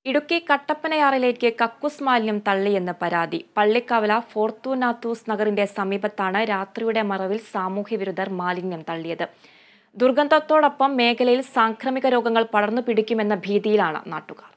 ഇടുക്കി കട്ടപ്പനയാറിലേക്ക് കക്കൂസ് മാലിന്യം തള്ളിയെന്ന് പരാതി. പള്ളിക്കവല ഫോർത്തുനാത്തൂസ് നഗറിന്റെ സമീപത്താണ് രാത്രിയുടെ മറവിൽ സാമൂഹ്യവിരുദ്ധർ മാലിന്യം തള്ളിയത്. ദുർഗന്ധത്തോടൊപ്പം മേഖലയിൽ സാംക്രമിക രോഗങ്ങൾ പടർന്നു പിടിക്കുമെന്ന ഭീതിയിലാണ് നാട്ടുകാർ.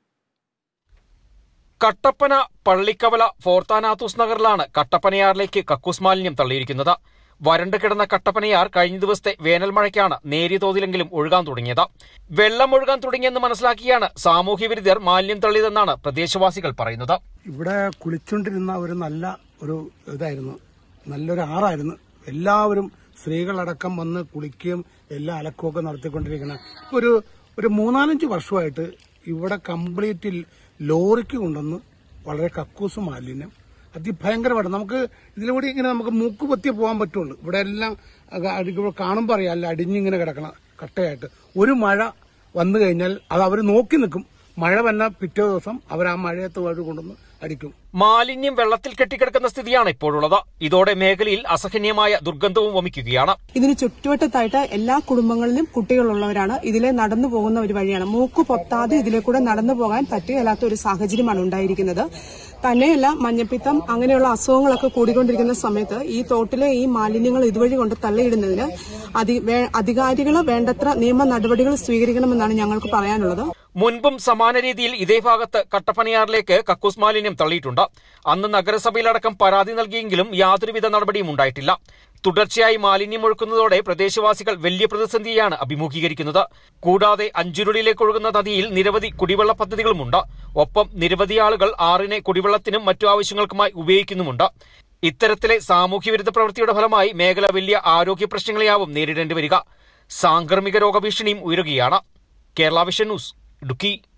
കട്ടപ്പന പള്ളിക്കവല ഫോർത്തുനാത്തൂസ് നഗറിലാണ് കട്ടപ്പനയാറിലേക്ക് കക്കൂസ് മാലിന്യം തള്ളിയിരിക്കുന്നത്. വരണ്ടു കിടന്ന കട്ടപ്പനയാർ കഴിഞ്ഞ ദിവസത്തെ വേനൽ മഴയ്ക്കാണ് നേരിയ തോതിലെങ്കിലും ഒഴുകാൻ തുടങ്ങിയത്. വെള്ളം ഒഴുകാൻ തുടങ്ങിയെന്ന് മനസ്സിലാക്കിയാണ് സാമൂഹ്യവിരുദ്ധർ മാലിന്യം തള്ളിയതെന്നാണ് പ്രദേശവാസികൾ പറയുന്നത്. ഇവിടെ കുളിച്ചുകൊണ്ടിരുന്ന ഒരു ഇതായിരുന്നു, നല്ലൊരു ആറായിരുന്നു. എല്ലാവരും സ്ത്രീകളടക്കം വന്ന് കുളിക്കുകയും എല്ലാ അലക്കമൊക്കെ നടത്തിക്കൊണ്ടിരിക്കണം. ഒരു 3-4 വർഷമായിട്ട് ഇവിടെ കംപ്ലീറ്റ് ലോറിക്ക് കൊണ്ടുവന്ന് വളരെ കക്കൂസ് മാലിന്യം അതിഭയങ്കരമായിട്ട് നമുക്ക് ഇതിലൂടെ ഇങ്ങനെ നമുക്ക് മൂക്ക് പൊത്തിയേ പോകാൻ പറ്റുള്ളൂ. ഇവിടെ എല്ലാം കാണുമ്പോൾ അറിയാം, അല്ല അടിഞ്ഞിങ്ങനെ കിടക്കണം കട്ടയായിട്ട്. ഒരു മഴ വന്നു കഴിഞ്ഞാൽ അത് അവർ നോക്കി നിൽക്കും. മഴ വന്ന പിറ്റേ ദിവസം അവർ ആ മഴയത്ത് വഴി കൊണ്ടുവന്ന് അടിക്കും. മാലിന്യം വെള്ളത്തിൽ കെട്ടിക്കിടക്കുന്ന സ്ഥിതിയാണ് ഇപ്പോഴുള്ളത്. ഇതോടെ മേഖലയിൽ അസഹനീയമായ ദുർഗന്ധവും വമിക്കുകയാണ്. ഇതിന് ചുറ്റുവട്ടത്തായിട്ട് എല്ലാ കുടുംബങ്ങളിലും കുട്ടികളുള്ളവരാണ്. ഇതിലെ നടന്നു പോകുന്ന ഒരു വഴിയാണ്. മൂക്ക് പൊത്താതെ ഇതിലെ കൂടെ നടന്നു പോകാൻ പറ്റുകയില്ലാത്ത ഒരു സാഹചര്യമാണ് ഉണ്ടായിരിക്കുന്നത്. തന്നെയല്ല, മഞ്ഞപ്പിത്തം അങ്ങനെയുള്ള അസുഖങ്ങളൊക്കെ കൂടിക്കൊണ്ടിരിക്കുന്ന സമയത്ത് ഈ തോട്ടിലെ ഈ മാലിന്യങ്ങൾ ഇതുവഴി കൊണ്ട് തള്ളിയിടുന്നതിന് അധികാരികൾ വേണ്ടത്ര നിയമ നടപടികൾ സ്വീകരിക്കണമെന്നാണ് ഞങ്ങൾക്ക് പറയാനുള്ളത്. മുൻപും സമാന രീതിയിൽ ഇതേ ഭാഗത്ത് കട്ടപ്പനയാറിലേക്ക് കക്കൂസ് മാലിന്യം തള്ളിയിട്ടുണ്ട്. അന്ന് നഗരസഭയിലടക്കം പരാതി നൽകിയെങ്കിലും യാതൊരുവിധ നടപടിയും ഉണ്ടായിട്ടില്ല. തുടർച്ചയായി മാലിന്യം ഒഴുക്കുന്നതോടെ പ്രദേശവാസികൾ വലിയ പ്രതിസന്ധിയാണ് അഭിമുഖീകരിക്കുന്നത്. കൂടാതെ അഞ്ചുരുളിയിലേക്ക് ഒഴുകുന്ന നദിയിൽ നിരവധി കുടിവെള്ള പദ്ധതികളുമുണ്ട്. ഒപ്പം നിരവധി ആളുകൾ ആറിനെ കുടിവെള്ളത്തിനും മറ്റു ആവശ്യങ്ങൾക്കുമായി ഉപയോഗിക്കുന്നുമുണ്ട്. ഇത്തരത്തിലെ സാമൂഹ്യവിരുദ്ധ പ്രവൃത്തിയുടെ ഫലമായി മേഖല വലിയ ആരോഗ്യ പ്രശ്നങ്ങളെയാവും നേരിടേണ്ടി വരിക. സാംക്രമിക രോഗഭീഷണിയും ഉയരുകയാണ്. Kerala Vision News, Idukki.